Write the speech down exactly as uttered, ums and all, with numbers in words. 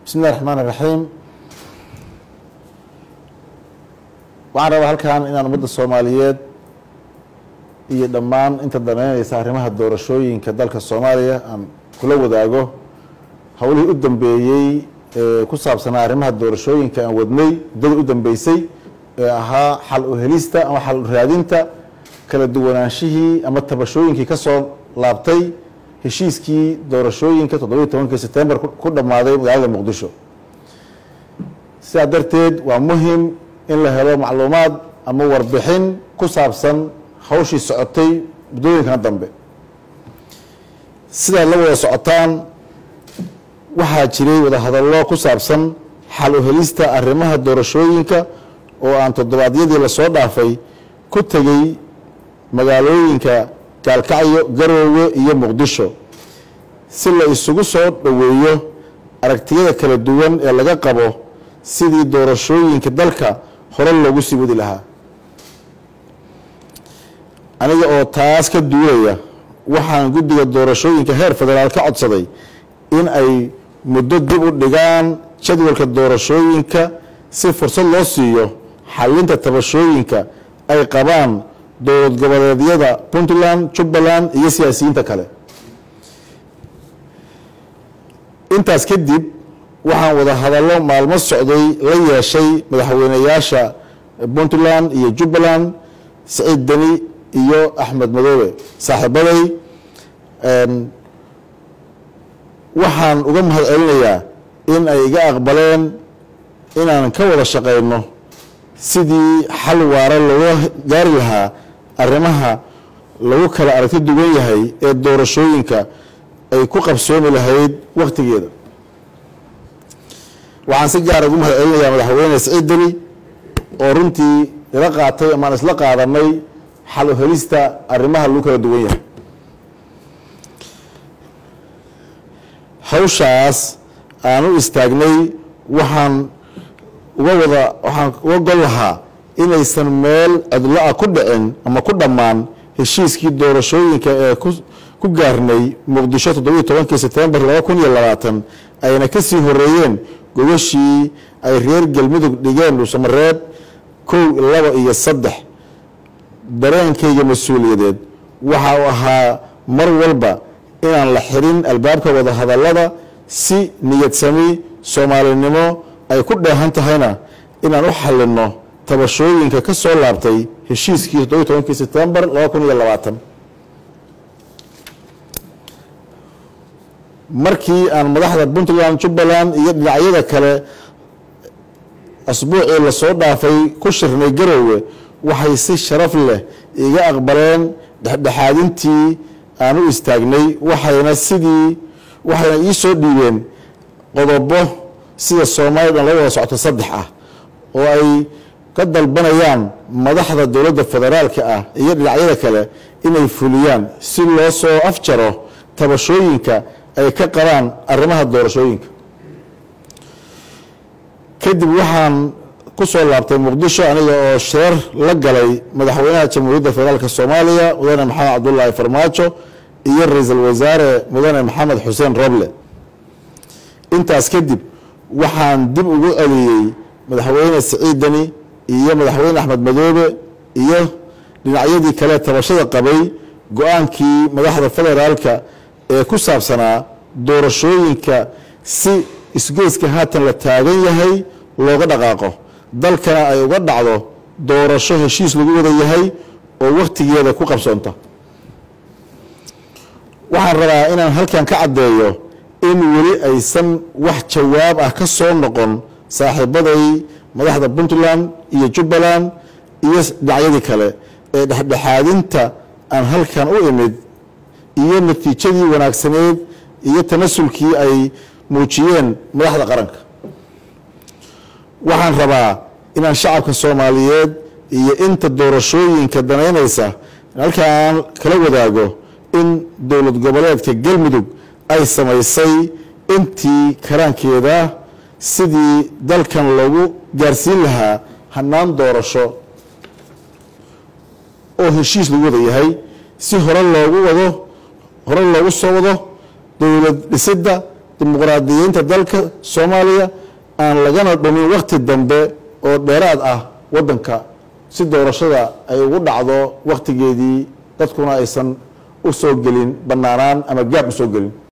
بسم الله الرحمن الرحيم. waxaan rabaa halkan inaan ummadda Soomaaliyeed iyo dhammaan inta daneynaysa arrimaha doorashooyinka dalka Soomaaliya aan kula wadaago hawlihii u dambeeyay ee ku saabsanaa arrimaha doorashooyinka aan wadnay dad u dambeysay ee ahaa xal u helista ama xal u raadinta kala duwanaanshihii ama tabashooyinkii ka soo laabtay heshiiskii doorashooyinka toddoba iyo tobanka September ku dhamaaday magaalada Muqdisho. sidaa darteed waa muhiim in la helo macluumaad ama warbixin ku saabsan hawshii socotay muddooyinkan dambe. sidaa la wada socotaan waxaa jiray wada hadallo ku saabsan xal u helista arrimaha doorashooyinka oo aan toddobaadyadii la soo dhaafay ku tegay magaalooyinka Gaalkacyo, Garowe iyo Muqdisho si la isugu soo dhaweeyo aragtiyada kala duwan ee laga qabo sidii doorashooyinka dalka hore loogu sii wadi lahaa. aniga oo taas ka duulaya waxaan guddiga doorashooyinka heer federaal ka codsaday in ay muddo dib u dhigaan jadwalka doorashooyinka si fursad loo siiyo xalinta tabashooyinka ay qabaan dowlad goboleedyada Puntland, Jubbaland iyo siyaasiyiinta kale. intaas kadib waxaan wada hadallo maalmo socday la yeeshay madaxweynayaasha Puntland iyo Jubbaland, Saciid Dani iyo Axmed Madoobe saaxiibaday. waxaan uga mahadcelinayaa in ay iga aqbaleen inaan ka wada shaqeyno sidii xal waara looga gaari lahaa arrimaha lagu kala aragti duwan yahay ee doorashooyinka ay ku qabsoomi lahayd waqtigeeda. waxaan si gaar ah ugu mahadcelinayaa madaxweyne Saciid Dani oo runtii ila qaatay ama isla qaadanay xal u helista arrimaha lagu kala duwan yahay. hawshaas aan u istaagnay waxaan uga wada waxaan uga gol lahaa inaysan meel cidlo ah ku dhicin ama ku dhammaan heshiiskii doorashooyinka ee ku gaarnay Muqdisho toddoba iyo tobanka September laba kun iyo labaatan ayna ka sii horeeyeen gogashii ay reer Galmudug dhigeen Dhuusamareeb kow laba iyo saddex. dareenkayga mas'uuliyadeed waxa uu ahaa mar walba inaan la xirin albaabka wada hadallada si niyad sami Soomaalinimo ay ku dheehan tahayna inaan u xalino tabashooyinka ka soo laabtay heshiiskii toddoba iyo tobanka September laba kun iyo labaatan. markii aan madaxda Puntland, Jubbaland iyo dhinacyada kale asbuucii la soo dhaafay ku shirnay Garowe waxay si sharaf leh iga aqbaleen dhexdhexaadintii aan u istaagnay waxayna sidii waxayna ii soo dhiibeen qodobo sida Soomaaliya la wada socoto saddex ah oo ay ka dalbanayaan madaxda dowladda federaalka ah iyo dhinacyada kale inay fuliyaan si loo soo afjaro tabashooyinka ay ka qabaan arrimaha doorashooyinka. kadib waxaan ku soo laabtay Muqdisho aniga oo shir la galay madaxweynaha Jamhuuriyadda Federaalka Soomaaliya Mudane Maxamed Cabdullaahi Farmaajo iyo ra'iisul wasaare Mudane Maxamed Xuseen Roble. intaas kadib waxaan dib ugu celiyay madaxweyne Saciid Dani iyo madaxweyne Axmed Madoobe iyo dhinacyadii kale tabashada qabay go'aankii madaxda federaalka ee ku saabsanaa doorashooyinka si isgoyska haatan la taagan yahay looga dhaqaaqo dalkana ay uga dhacdo doorasho heshiis lagu wada yahay oo waqtigeeda ku qabsoonta. waxaan rabaa inaan halkan ka caddeeyo in weli aysan wax jawaab ah ka soo noqon saaxiibaday madaxda Puntland iyo Jubbaland iyo dhinacyadii kale ee dhexdhexaadinta aan halkan u imid iyo natiijadii wanaagsaneed iyo tanasulkii ay muujiyeen madaxda qaranka. waxaan rabaa inaan shacabka Soomaaliyeed iyo inta doorashooyinka daneynaysa halkaan kala wadaago in dowlad goboleedka Galmudug ay samaysay intii karaankeeda sidii dalkan loogu gaarsiin lahaa hanaan doorasho oo heshiis lagu wada yahay si hore loogu wado hore loogu soo wado dowlad dhisidda dimuqraadiyiinta dalka Soomaaliya aan lagana dhumin waqti dambe oo dheeraad ah wadanka si doorashada ay ugu dhacdo waqtigeedii dadkuna aysan u soo gelin banaanaan ama gaab u soo gelin